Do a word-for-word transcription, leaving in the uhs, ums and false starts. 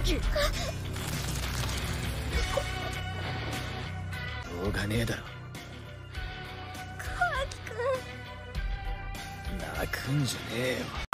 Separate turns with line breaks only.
樹。しょうがねえだろ。
カワキくん。
泣くんじゃねえよ。